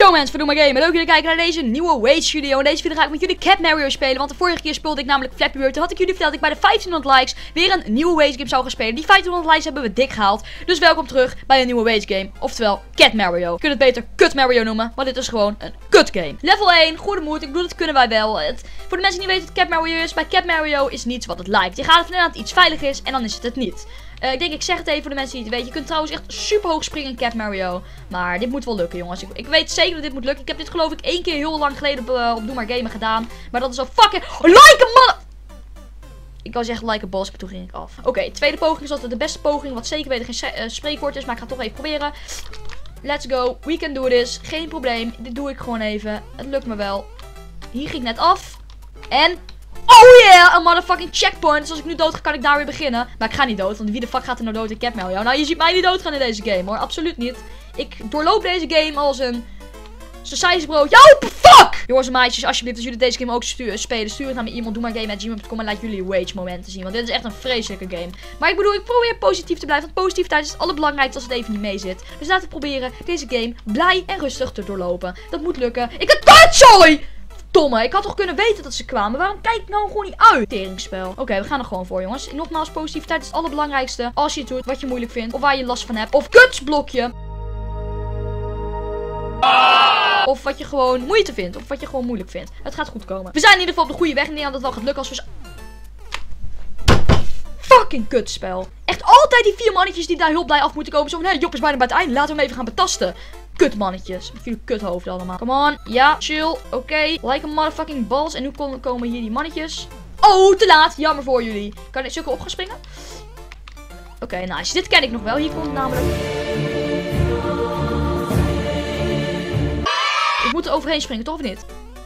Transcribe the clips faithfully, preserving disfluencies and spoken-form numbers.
Yo mensen, we doen maar game. Leuk dat jullie kijken naar deze nieuwe Wage video. In deze video ga ik met jullie Cat Mario spelen. Want de vorige keer speelde ik namelijk Flappy Bird. Toen had ik jullie verteld dat ik bij de vijftienhonderd likes weer een nieuwe Wage game zou gaan spelen. Die vijftienhonderd likes hebben we dik gehaald. Dus welkom terug bij een nieuwe Wage game. Oftewel Cat Mario. Je kunt het beter Kut Mario noemen, maar dit is gewoon een kut game. Level één, goede moed. Ik bedoel, dat kunnen wij wel. Het, voor de mensen die niet weten wat Cat Mario is. Bij Cat Mario is niets wat het lijkt. Je gaat ervan uit dat iets veilig is en dan is het het niet. Uh, ik denk, ik zeg het even voor de mensen die het weten. Je kunt trouwens echt super hoog springen in Cat Mario. Maar dit moet wel lukken, jongens. Ik, ik weet zeker dat dit moet lukken. Ik heb dit geloof ik één keer heel lang geleden op, uh, op Doe Maar Gamen gedaan. Maar dat is al fucking... Oh, like a man! Ik wou zeggen like a boss, maar toen ging ik af. Oké, okay, tweede poging is altijd de beste poging. Wat zeker weten geen uh, spreekwoord is, maar ik ga het toch even proberen. Let's go. We can do this. Geen probleem. Dit doe ik gewoon even. Het lukt me wel. Hier ging ik net af. En... Oh yeah, een motherfucking checkpoint. Dus als ik nu dood ga, kan ik daar weer beginnen. Maar ik ga niet dood, want wie de fuck gaat er nou dood in Cat Mario? Nou, je ziet mij niet doodgaan in deze game, hoor. Absoluut niet. Ik doorloop deze game als een... sausijsbrood. Yo, fuck! Jongens en meisjes, alsjeblieft, als jullie deze game ook stu spelen, stuur het naar mijn e-mail, doe maar game at gmail punt com en laat jullie Wage momenten zien. Want dit is echt een vreselijke game. Maar ik bedoel, ik probeer positief te blijven. Want positiviteit is het allerbelangrijkste als het even niet mee zit. Dus laten we proberen deze game blij en rustig te doorlopen. Dat moet lukken. Ik heb kutzooi! Domme, ik had toch kunnen weten dat ze kwamen. Waarom kijk ik nou gewoon niet uit? Teringspel. Oké, okay, we gaan er gewoon voor, jongens. Nogmaals, positiviteit is het allerbelangrijkste. Als je het doet wat je moeilijk vindt. Of waar je last van hebt. Of kutsblokje. Of wat je gewoon moeite vindt. Of wat je gewoon moeilijk vindt. Het gaat goed komen. We zijn in ieder geval op de goede weg. En ik denk dat het wel gaat lukken als we... Fucking kutspel. Echt altijd die vier mannetjes die daar heel blij af moeten komen. Zo van, hé, Job is bijna bij het einde. Laten we hem even gaan betasten. Kutmannetjes. Met jullie kuthoofden allemaal. Come on. Ja, chill. Oké. Okay. Like a motherfucking balls. En nu komen hier die mannetjes. Oh, te laat. Jammer voor jullie. Kan ik zulke op gaan springen? Oké, okay, nice. Dit ken ik nog wel. Hier komt het namelijk. Ik moet er overheen springen, toch of niet?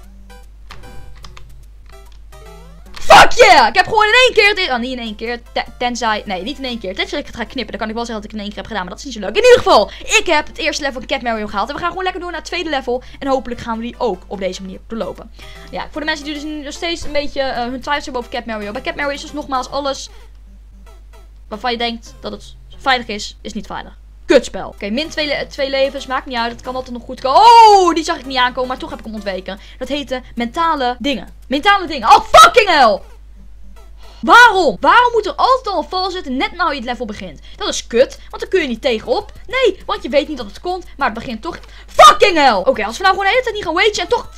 Fuck yeah! Ik heb gewoon in één keer... Oh, niet in één keer. Tenzij... Nee, niet in één keer. Tenzij ik het ga knippen. Dan kan ik wel zeggen dat ik in één keer heb gedaan. Maar dat is niet zo leuk. In ieder geval, ik heb het eerste level van Cat Mario gehaald. En we gaan gewoon lekker door naar het tweede level. En hopelijk gaan we die ook op deze manier doorlopen. Ja, voor de mensen die dus nog steeds een beetje uh, hun twijfels hebben over Cat Mario. Bij Cat Mario is dus nogmaals alles... waarvan je denkt dat het veilig is, is niet veilig. Kutspel. Oké, okay, min twee, le twee levens. Maakt niet uit. Het kan altijd nog goed komen. Oh, die zag ik niet aankomen. Maar toch heb ik hem ontweken. Dat heette mentale dingen. Mentale dingen. Oh, fucking hell! Waarom? Waarom moet er altijd al een val zitten net nou je het level begint? Dat is kut, want dan kun je niet tegenop. Nee, want je weet niet dat het komt, maar het begint toch... Fucking hell! Oké, okay, als we nou gewoon de hele tijd niet gaan wagen en toch...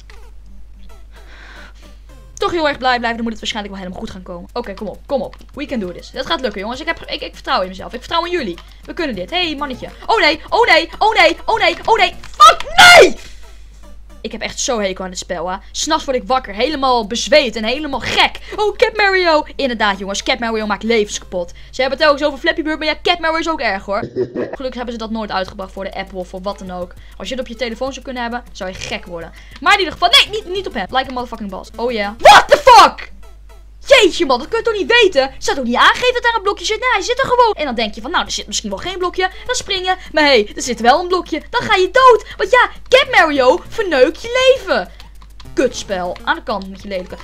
toch heel erg blij blijven, dan moet het waarschijnlijk wel helemaal goed gaan komen. Oké, okay, kom op, kom op. We can do this. Dat gaat lukken, jongens. Ik, heb, ik, ik vertrouw in mezelf. Ik vertrouw in jullie. We kunnen dit. Hé, hey, mannetje. Oh nee, oh nee, oh nee, oh nee, oh nee. Fuck, nee! Ik heb echt zo hekel aan dit spel, hè. 'S Nachts word ik wakker, helemaal bezweet en helemaal gek. Oh, Cat Mario. Inderdaad, jongens. Cat Mario maakt levens kapot. Ze hebben het ook over Flappy Bird, maar ja, Cat Mario is ook erg, hoor. Gelukkig hebben ze dat nooit uitgebracht voor de Apple of voor wat dan ook. Als je het op je telefoon zou kunnen hebben, zou je gek worden. Maar in ieder geval, nee, niet, niet op hem. Like a motherfucking boss. Oh ja. Yeah. What the fuck? Jeetje man, dat kun je toch niet weten? Ze staat ook niet aangegeven dat daar een blokje zit. Nee, hij zit er gewoon. En dan denk je van, nou, er zit misschien wel geen blokje. Dan spring je. Maar hé, hey, er zit wel een blokje. Dan ga je dood. Want ja, Cat Mario verneukt je leven. Kutspel. Aan de kant met je lelijke.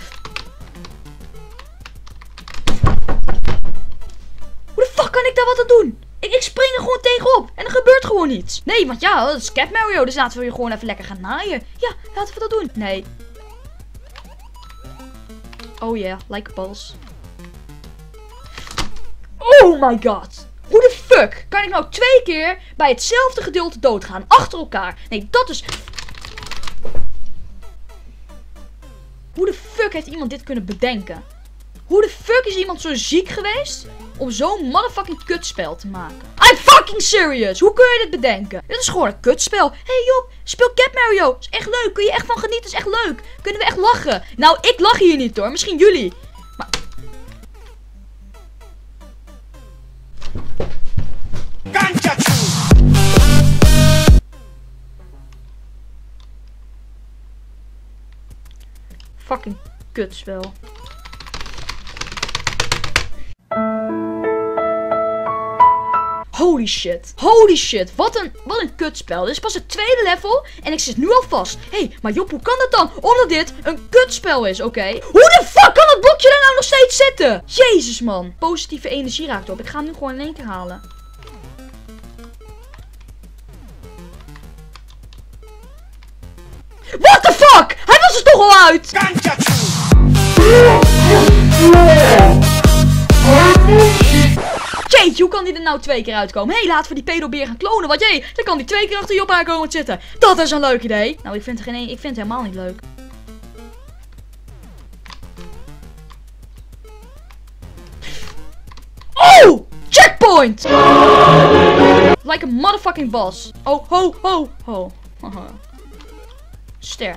Hoe de fuck kan ik daar wat aan doen? Ik, ik spring er gewoon tegenop. En er gebeurt gewoon niets. Nee, want ja, dat is Cat Mario. Dus laten we hier gewoon even lekker gaan naaien. Ja, laten we dat doen. Nee. Oh yeah, like balls. Oh my god. Hoe de fuck kan ik nou twee keer bij hetzelfde gedeelte doodgaan? Achter elkaar. Nee, dat is... Hoe de fuck heeft iemand dit kunnen bedenken? Hoe de fuck is iemand zo ziek geweest om zo'n motherfucking kutspel te maken? I'm fucking serious. Hoe kun je dit bedenken? Dit is gewoon een kutspel. Hé hey Job, speel Cat Mario. Is echt leuk. Kun je echt van genieten. Is echt leuk. Kunnen we echt lachen? Nou, ik lach hier niet hoor. Misschien jullie. Maar... Fucking kutspel. Holy shit. Holy shit. Wat een, wat een kutspel. Dit is pas het tweede level. En ik zit nu al vast. Hé, hey, maar Job, hoe kan dat dan? Omdat dit een kutspel is, oké? Okay? Hoe de fuck kan dat blokje er nou nog steeds zitten? Jezus, man. Positieve energie raakt op. Ik ga hem nu gewoon in één keer halen. What the fuck? Hij was er toch al uit! Jeetje, hoe kan die er nou twee keer uitkomen? Hé, hey, laten we die pedobeer gaan klonen. Want jee, dan kan die twee keer achter je op aankomen zitten. Dat is een leuk idee. Nou, ik vind het, geen, ik vind het helemaal niet leuk. Oh! Checkpoint! Like a motherfucking boss. Oh, ho, ho, ho. ho. Ster.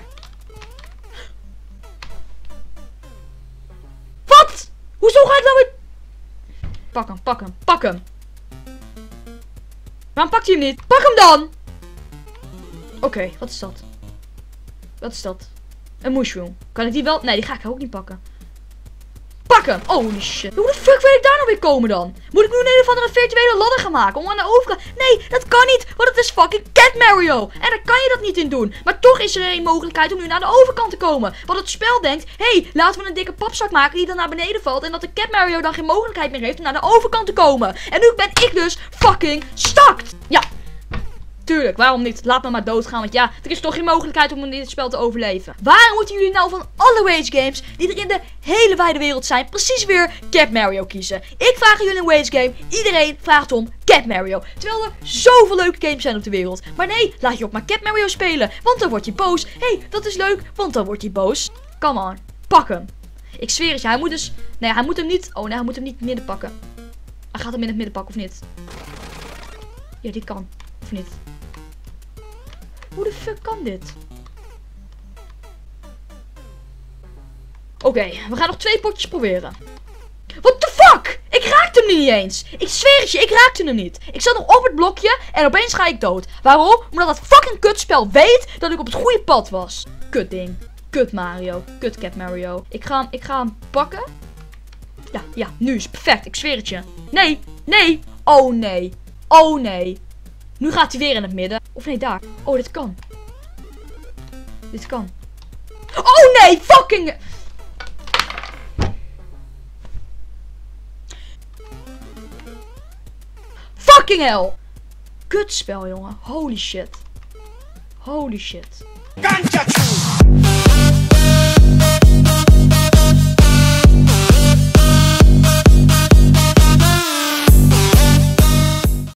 Wat? Hoezo ga ik nou weer... Pak hem, pak hem, pak hem. Waarom pakt hij hem niet? Pak hem dan! Oké, okay, wat is dat? Wat is dat? Een mushroom. Kan ik die wel... Nee, die ga ik ook niet pakken. Pak hem! Holy shit. Hoe de fuck wil ik daar nou weer komen dan? Moet ik nu een een of andere virtuele ladder gaan maken om aan de overkant... Nee, dat kan niet, want het is fucking Cat Mario. En daar kan je dat niet in doen. Maar toch is er een mogelijkheid om nu naar de overkant te komen. Want het spel denkt, hé, hey, laten we een dikke papzak maken die dan naar beneden valt. En dat de Cat Mario dan geen mogelijkheid meer heeft om naar de overkant te komen. En nu ben ik dus fucking stuck. Ja. Tuurlijk, waarom niet? Laat me maar doodgaan, want ja, er is toch geen mogelijkheid om in dit spel te overleven. Waarom moeten jullie nou van alle Rage games die er in de hele wijde wereld zijn, precies weer Cat Mario kiezen? Ik vraag jullie een Rage game, iedereen vraagt om Cat Mario. Terwijl er zoveel leuke games zijn op de wereld. Maar nee, laat je ook maar Cat Mario spelen, want dan word je boos. Hé, hey, dat is leuk, want dan word je boos. Come on, pak hem. Ik zweer het je, hij moet dus... Nee, hij moet hem niet... Oh nee, hij moet hem niet midden pakken. Hij gaat hem in het midden pakken, of niet? Ja, die kan. Of niet? Hoe de fuck kan dit? Oké, okay, we gaan nog twee potjes proberen. What the fuck? Ik raakte hem niet eens. Ik zweer het je, ik raakte hem niet. Ik zat nog op het blokje en opeens ga ik dood. Waarom? Omdat dat fucking kutspel weet dat ik op het goede pad was. Kut ding. Kut Mario. Kut Cat Mario. Ik ga hem, ik ga hem pakken. Ja, ja, nu is het perfect. Ik zweer het je. Nee, nee. Oh nee. Oh nee. Nu gaat hij weer in het midden. Of nee, daar. Oh, dit kan. Dit kan. Oh nee, fucking... Fucking hell. Kutspel, jongen. Holy shit. Holy shit.